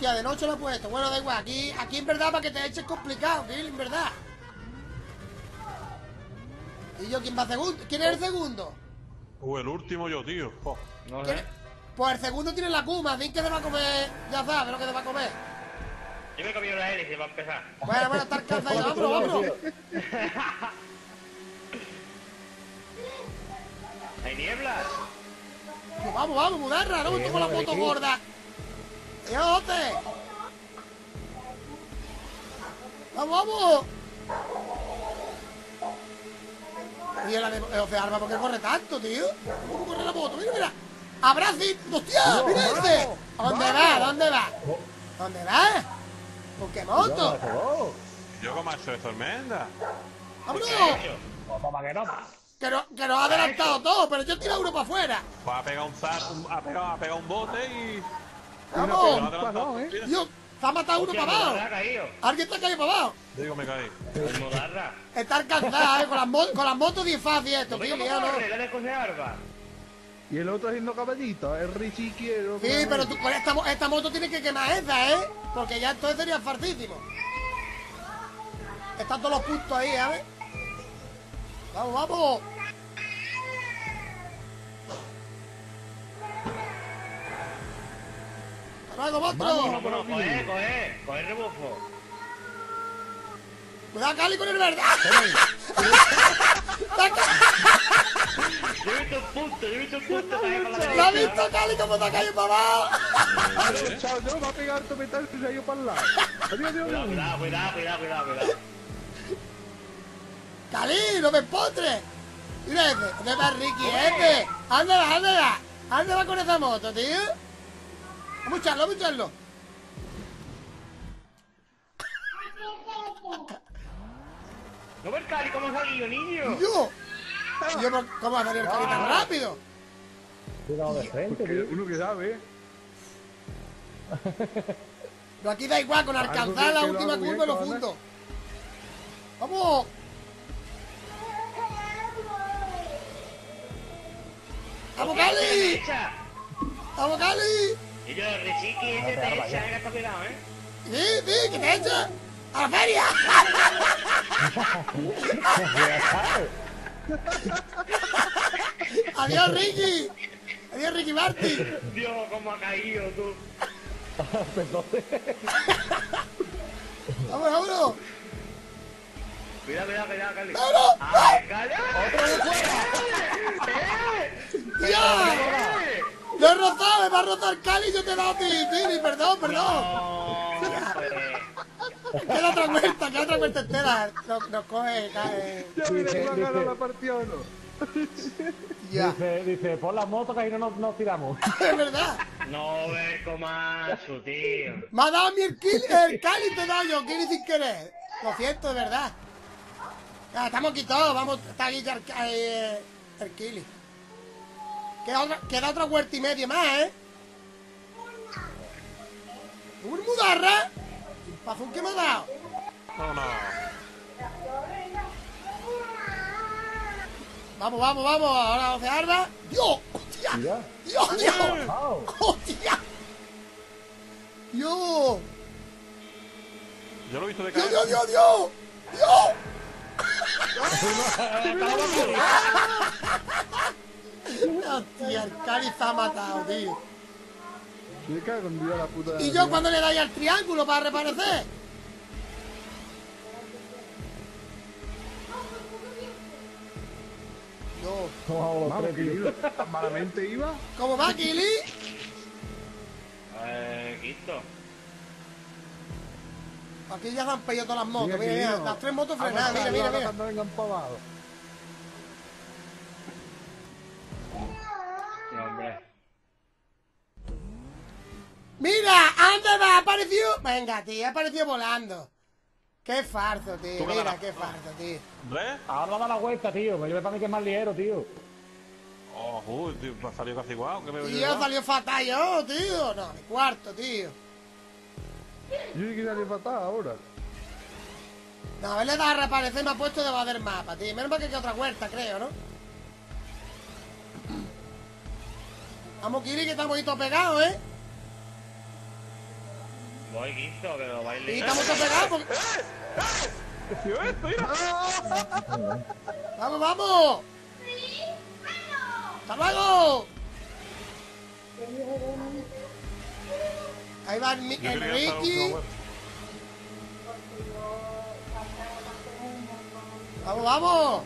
Hostia, de noche lo he puesto. Bueno, da igual. Aquí en verdad para que te eches complicado, Kill, en verdad. ¿Y yo quién va segundo? ¿Quién es el segundo? El último yo, tío. Oh. No sé. Pues el segundo tiene la Kuma. Así que se va a comer. Ya sabes lo que se va a comer. Yo me he comido la hélice para empezar. Bueno, estar cansado. Vámonos, vámonos. ¿Hay nieblas? Pues vamos, mudarra. No me toco la moto gorda. ¡Dios! ¡Vamos! Oye, Arma, ¿por qué corre tanto, tío? ¿Cómo corre la moto? Mira. ¡Abrazi! ¡Hostia! ¡Mira este! ¿Dónde va? ¿Dónde va? ¿Con qué moto? Yo como eso de tormenta. ¡Vámonos! Que nos ha adelantado todo, pero yo tiro uno para afuera. Pues ha pegado ha pegado un bote y... ¡Vamos! Dios, se ha matado uno para abajo. Alguien está caído para abajo. Digo, me caí. Estar cansada, con las motos es fácil esto, tío. Y el otro haciendo caballito, el Richie quiero. Sí, pero tú, pues esta moto tiene que quemar esa, ¿eh? Porque ya entonces sería fartísimo. Están todos los puntos ahí, ¿sabes? ¡Vamos! ¡Vamos, monstruo! Coge el rebufo. ¡Cuidado, Cali, con el verde! Yo he visto un punto ahí para la derecha. ¿Lo has visto, Cali, cómo te ha caído para abajo? Chao, yo va a pegar tu metal y se ha ido para el lado. Adiós. Cuidado. ¡Cali, no me empotres! Mira ese, ¿dónde va Ricky este? ¿Dónde va con esa moto, tío? Vamos a echarlo. ¿No ves Cali cómo ha salido, niño? ¡Yo! ¿Cómo va a salir el Cali tan rápido? Cuidado de frente, tío. Uno que sabe. Pero aquí da igual, con alcanzar la última curva lo fundo. ¡Vamos! ¡Vamos, Cali! ¡Vamos, Cali! Y yo, Richiqui, ese te echa, gasta cuidado, ¿eh? Sí, que te echa. ¡A la feria! ¡Adiós, Ricky! ¡Adiós, Ricky Martin! Dios, cómo ha caído, tú. ¡Vámonos! Cuidado, Cali. ¡Vámonos! ¡Ay, Cali! ¡Ya! ¡Lo he rozado! ¡Me va a rozar Cali y yo te he dado a ti, Tini! ¡Perdón! Queda otra vuelta entera. Nos coge, cae. Ya veré si va a ganar la partida o no. Ya. Dice, pon las motos que ahí no nos tiramos. Es verdad. No ves cómo su tío. Me ha dado a mí el Cali te he dado yo, Kili sin querer. Lo siento, de verdad. Ya, estamos aquí todos, vamos, está aquí ya el Kili. Queda otra vuelta y media más, ¿eh? ¡Un mudarra! ¿El pazón que me ha dado? No. Vamos, ahora se arda. ¡Dios! ¡Hostia! ¡Dios! ¡Hostia! ¡Dios! Yo lo he visto de caer. ¡Dios! Hostia, el Cali está matado, tío. Me cago en Dios la puta. ¿Y yo cuando le doy al triángulo para reaparecer? No. Vamos, que tan malamente iba. ¿Cómo va, Kili? Quito. Aquí ya se han pedido todas las motos. Mira, las tres motos frenadas. Mira. Cuando vengan para abajo. Sí, hombre. ¡Mira! ¡Anda, va! ¡Apareció! Venga, tío, ha aparecido volando. ¡Qué farso, tío! Mira, qué farso, tío. ¿Ves? Ahora da la vuelta, tío. Me lleve para mí que es más ligero, tío. Tío, salió casi igual. ¿Qué me veo Tío, salió fatal yo, tío. No, mi cuarto, tío. Yo que sale fatal ahora. No, haberle dado a reaparecer me ha puesto debajo del mapa, tío. Menos mal que queda otra vuelta, creo, ¿no? Vamos, Kili, que estamos ahí todos pegados, ¿eh? Voy quinto, que lo Y baile. estamos todos pegados porque... Tío, esto, mira. ¡Vamos, vamos! ¡Hasta luego! Ahí va el Yo quería estar Ricky. un poco- ¡Vamos, vamos!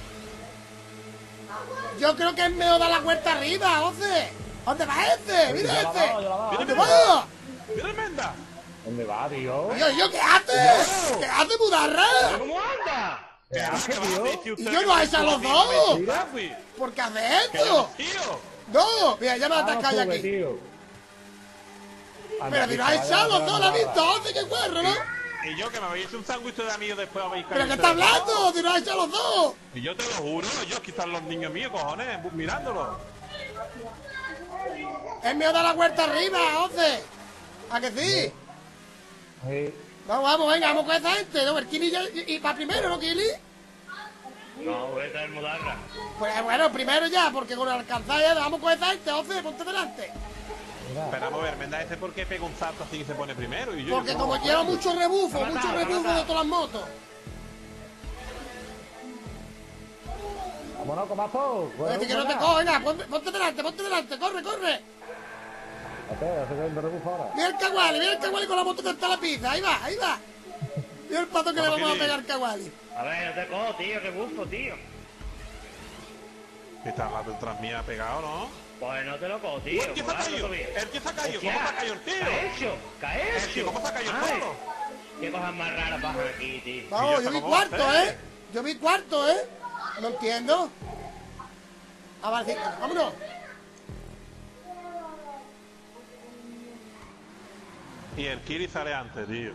Yo creo que es mejor dar la vuelta arriba, Oce. ¿Dónde va este? ¡Mira Yo la he este! dado, yo la he dado. ¿Dónde va? ¡Mira el Menda! ¿Dónde va, tío? Yo, ¿qué hace? ¿Qué hace, Mudarra? ¿Cómo anda? ¿Qué hace, tío? Y yo no he hecho a los dos. Mira. ¿Por qué hace esto? Tío. No, mira, ya me Ah, atascado no aquí. sube, tío. Anda, Pero si tío, no has vaya, echado los vaya, dos, ¿lo has vaya. visto? Oce, qué cuerro, ¿no? Y yo que me habéis hecho un sándwich de amigos después habéis ¿Pero caído qué está ustedes hablando? dos. Si no has echado los dos. Y yo te lo juro, yo aquí están los niños míos, cojones, mirándolos. Es mejor dar la vuelta arriba, Oce. ¿A que sí? Sí. Vamos, vamos, venga, vamos con esa gente. No, el Kili y para primero, ¿no, Kili? No, voy a traer mudarra. Pues bueno, primero ya, porque con alcanzar ya vamos con esa gente, Oce, ponte delante. Mira. Pero vamos a ver, Menda, ese por qué pega un salto así que se pone primero y yo. Porque como lleva mucho rebufo de todas las motos. Vámonos, comazo. Pues que no te cojo, venga, ponte delante, corre, corre. Espera, ya se ve el rebufo ahora. Mira el Kawali con la moto que está la pizza, ahí va. Mira el pato que le vamos a pegar al Kawali. A ver, no te cojo, tío, qué bufo, tío. Está al lado detrás mía pegado, ¿no? Pues no te lo cojo, tío. ¿El que se ha caído? ¿El que se ha caído? ¿Cómo se ha caído el tío? ¡Cae ¿Cómo se ha caído el Ay, toro? qué cosas más raras pasan aquí, tío. Vamos, ¿Y yo ya vi cómo va a cuarto, ser? ¿eh? Yo vi cuarto, ¿eh? No entiendo. Ah, vale, sí, vámonos. Y el Kiri sale antes, tío.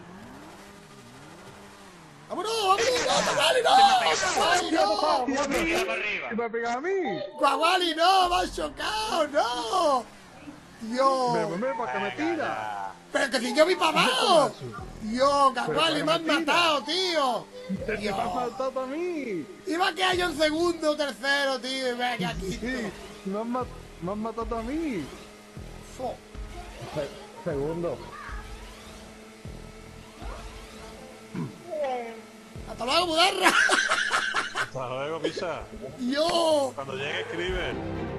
¡Vámonos! ¡Kawali, no! Me queda para arriba. ¿Qué me ha pegado a mí? ¡Kawali, no! ¡Me has chocado! ¡No! ¡Dios! Pero ¿para qué me tira? Venga, ¡Pero que si yo vi para abajo! ¡Dios, Kawali, Pero me has mentira. matado, tío! ¿Qué me ha faltado a mí? Iba que haya un segundo, tercero, tío, y me que aquí. Sí, me han matado a mí. Fo. Segundo. ¡Hasta luego, Mudarra! hasta luego, pisa. ¡Dios! Cuando llegue, escribe.